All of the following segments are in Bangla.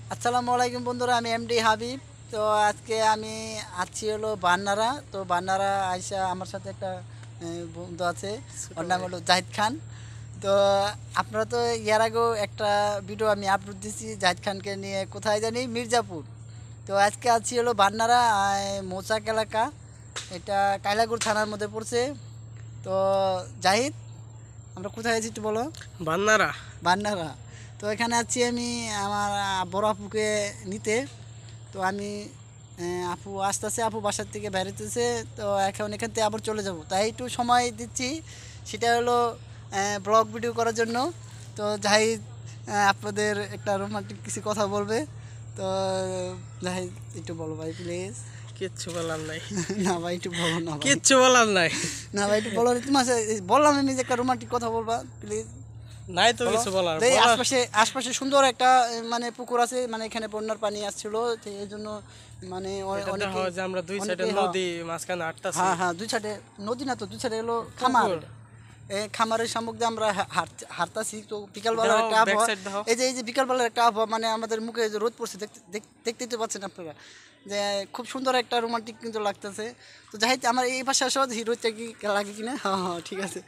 আসসালামু আলাইকুম বন্ধুরা, আমি এমডি হাবিব। তো আজকে আমি আছি হলো বান্নারা। তো বান্নারা আইসা আমার সাথে একটা বন্ধু আছে, ছোট ওর নাম ভাই। হলো জাহিদ খান। তো আপনারা তো ইয়ার আগেও একটা ভিডিও আমি আপলোড দিছি জাহিদ খানকে নিয়ে, কোথায় জানি মির্জাপুর। তো আজকে আছি হলো বান্নারা, মৌচাক এলাকা, এটা কাইলাগুড় থানার মধ্যে পড়ছে। তো জাহিদ, আমরা কোথায় আছি একটু বলো। বান্নারা। বান্নারা। তো এখানে আছি আমি আমার বড় আপুকে নিতে। তো আমি আপু আসতেছে, আপু বাসার থেকে বেরোতেছে। তো এখন এখান থেকে আবার চলে যাব, তাই একটু সময় দিচ্ছি, সেটা হলো ব্লগ ভিডিও করার জন্য। তো জাহিদ আপনাদের একটা রোমান্টিক কিছু কথা বলবে। তো জাহিদ একটু বলো ভাই প্লিজ। কিচ্ছু বলার নাই। না ভাই একটু বলো না ভাই। কিচ্ছু বলার নাই। না ভাই একটু বলো, তোমার বললাম আমি যে একটা রোমান্টিক কথা বলবা প্লিজ। নাই তো বলো। কিছু বলার এই বলার। আশপাশে আশপাশে সুন্দর একটা মানে পুকুর আছে, মানে এখানে বন্যার পানি আসছিল, তো এই জন্য মানে এটা দেখো অনেকেই যে আমরা দুই সাইডে অনেকেই নদী মাঝখানে আটটাছি। হ্যাঁ হ্যাঁ, দুই সাইডে নদী, না তো দুই সাইডে হলো খামার। পুকুর। এই খামারের সম্মুখ দিয়ে আমরা হাঁটতাছি। তো বিকালবেলার দেখো একটা ব্যাক আবহাওয়া, সাইড দেখো। এই যে বিকালবেলার একটা আবহাওয়া, মানে আমাদের মুখে যে রোদ পড়ছে, দেখতেই তো পাচ্ছেন আপনারা যে খুব সুন্দর একটা রোমান্টিক কিন্তু লাগতেছে। তো যাই হোক, আমার এই পাশে আসো, হিরোটা কি লাগে কিনা। হ্যাঁ হ্যাঁ ঠিক আছে।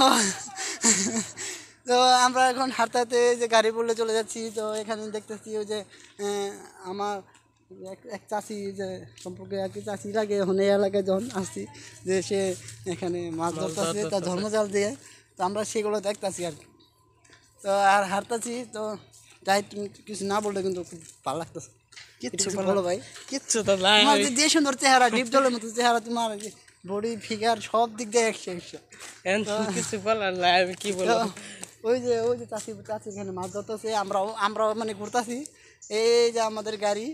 তো আমরা এখন হাঁটতে হাঁটতে যে গাড়ি বললে চলে যাচ্ছি। তো এখানে দেখতেছি ওই যে আমার এক এক চাষি যে সম্পর্কে আর কি, চাষি লাগে এখন এই এলাকায় যখন আসছি, যে সে এখানে মাছ মাছ ধরতেছে তার ধরতেছে। ধর্মজাল দিয়ে। তো আমরা সেগুলো দেখতাছি আর কি। তো আর হাঁটতাছি। তো যাই, তুমি কিছু না বললে কিন্তু খুব ভালো লাগতেছে। কিচ্ছু কিছু বলার। বলো ভাই। কিচ্ছু তো নাই। তোমার যে সুন্দর চেহারা, ডিপ জলের মতো চেহারা, তোমার বডি ফিগার সব দিক দিয়ে একশো একশো। তো কিছু বলার নাই, আমি কি তো বলবো। ওই যে চাষি চাষি এখানে মাছ ধরতেছে, আমরাও মানে ঘুরতাছি। এই যে আমাদের গাড়ি।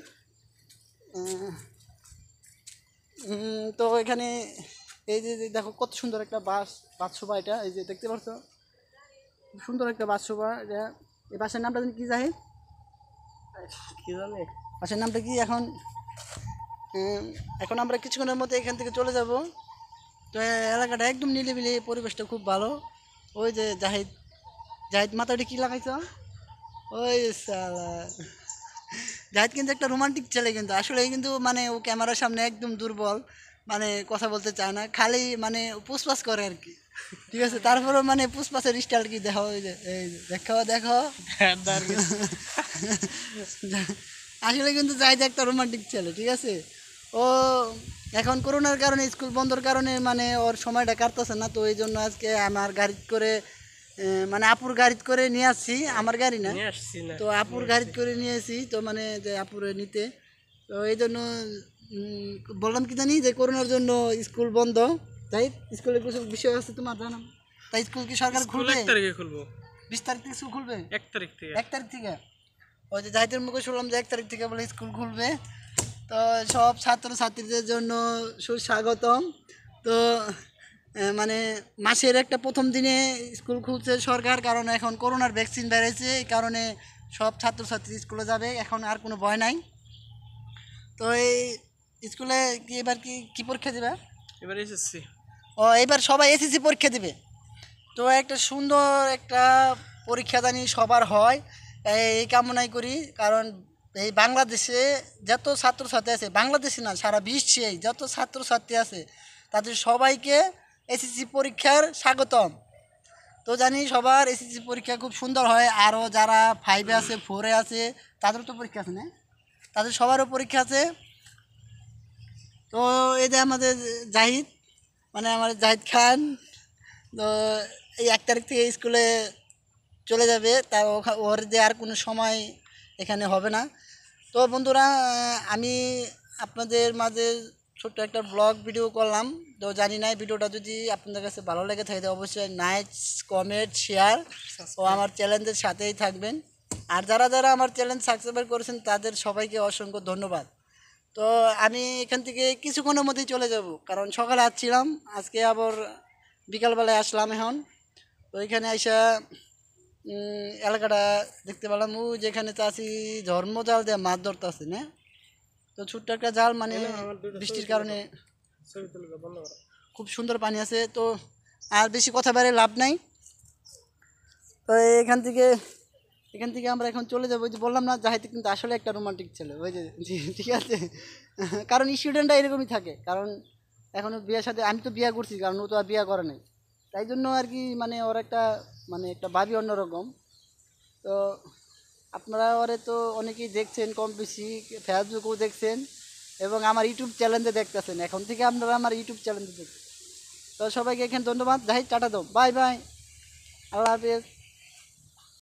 তো এখানে এই যে দেখো কত সুন্দর একটা বাসসভা, এটা এই যে দেখতে পাচ্ছ, খুব সুন্দর একটা বাসসভা এটা। এই বাসের নামটা জানি কি, জাহিদ? কি জানি। বাসের নামটা কি এখন? এখন আমরা কিছুক্ষণের মধ্যে এখান থেকে চলে যাব। তো এলাকাটা একদম নিরিবিলি, পরিবেশটা খুব ভালো। ওই যে জাহিদ, জাহিদ মাথাটি কি লাগাইছ? ওই সালা, জাহিদ কিন্তু একটা রোমান্টিক ছেলে, কিন্তু আসলে কিন্তু মানে ও ক্যামেরার সামনে একদম দুর্বল, মানে কথা বলতে চায় না, খালি মানে পুষপাস করে আর কি। ঠিক আছে, তারপরেও মানে পুষ্পাসের স্টাইল কি দেখো, ওই যে এই যে দেখো দেখো। আর কিছু। আসলে কিন্তু জাহিদ একটা রোমান্টিক ছেলে, ঠিক আছে। ও এখন করোনার কারণে, স্কুল বন্ধর কারণে মানে ওর সময়টা কাটতেছে না। তো এই জন্য আজকে আমার গাড়ি করে মানে আপুর গাড়ি করে নিয়ে আসছি, আমার গাড়ি না। নিয়ে আসছি না। তো আপুর নিয়ে গাড়ি আসছি। করে নিয়ে আসি, তো মানে যে আপুরে নিতে। তো এই জন্য বললাম কি জানি যে করোনার জন্য স্কুল বন্ধ। তাই স্কুলে কিছু বিষয় আছে তোমার জানা, তাই স্কুল কি সরকার স্কুল খুলবে? 1 তারিখে খুলবো। 20 তারিখ থেকে স্কুল খুলবে? 1 তারিখ থেকে। 1 তারিখ থেকে? ওই যে জাহিদের মুখে শুনলাম যে 1 তারিখ থেকে বলে স্কুল খুলবে। তো সব ছাত্রছাত্রীদের জন্য সুস্বাগতম। তো মানে মাসের একটা প্রথম দিনে স্কুল খুলছে সরকার, কারণ এখন করোনার ভ্যাকসিন বেড়েছে, এই কারণে সব ছাত্রছাত্রী স্কুলে যাবে, এখন আর কোনো ভয় নাই। তো এই স্কুলে কি এবার কি কি পরীক্ষা দেবে? এবার এসেছি। ও এবার সবাই এসএসসি পরীক্ষা দেবে। তো একটা সুন্দর একটা পরীক্ষা জানি সবার হয়, এই কামনাই করি। কারণ এই বাংলাদেশে যত ছাত্রছাত্রী আছে, বাংলাদেশে না সারা বিশ্বে যত ছাত্রছাত্রী আছে, তাদের সবাইকে এসএসসি পরীক্ষার স্বাগতম। তো জানি সবার এসএসসি পরীক্ষা খুব সুন্দর হয়। আরও যারা 5-এ আছে, 4-এ আছে, তাদেরও তো পরীক্ষা আছে না? তাদের সবারও পরীক্ষা আছে। তো এই যে আমাদের জাহিদ, মানে আমার জাহিদ খান, তো এই 1 তারিখ থেকে স্কুলে চলে যাবে। তা ওর যে আর কোনো সময় এখানে হবে না। তো বন্ধুরা, আমি আপনাদের মাঝে ছোট্ট একটা ব্লগ ভিডিও করলাম। তো জানি না ভিডিওটা যদি আপনাদের কাছে ভালো লেগে থাকে, তো অবশ্যই লাইক, কমেন্ট, শেয়ার ও আমার চ্যানেলের সাথেই থাকবেন। আর যারা যারা আমার চ্যানেল সাবস্ক্রাইব করেছেন তাদের সবাইকে অসংখ্য ধন্যবাদ। তো আমি এখান থেকে কিছুক্ষণের মধ্যেই চলে যাব, কারণ সকালে আসছিলাম, আজকে আবার বিকালবেলায় আসলাম এখন। তো এখানে আইসা এলাকাটা দেখতে পেলাম, ও যেখানে চাষি ধর্মজাল দিয়ে মাছ ধরতে আছে না। তো ছোট্ট একটা জাল, মানে আমার দুটো ছবি বৃষ্টির তুলে কারণে দাও। ছবি তুলে দাও, বন্ধ করো। খুব সুন্দর পানি আছে। তো আর বেশি কথা বেড়ে লাভ নাই। তো এখান থেকে এখান থেকে আমরা এখন চলে যাবো। ওই যে বললাম না, জাহিদ কিন্তু আসলে একটা রোমান্টিক ছেলে, ওই যে জি, ঠিক আছে। কারণ স্টুডেন্টরা এরকমই থাকে, কারণ এখনও বিয়ের সাথে আমি তো বিয়ে করছি, কারণ ও তো আর বিয়ে করে নাই, তাই জন্য আর কি মানে ওর একটা মানে একটা ভাবি অন্যরকম। তো আপনারা ওরে তো অনেকেই দেখছেন কম বেশি, ফেসবুকেও দেখছেন এবং আমার ইউটিউব চ্যানেলে দেখতেছেন। এখন থেকে আপনারা আমার ইউটিউব চ্যানেলে দেখছেন। তো সবাইকে এখানে ধন্যবাদ। জাহিদ টাটা দাও, বাই বাই, আল্লাহ হাফেজ।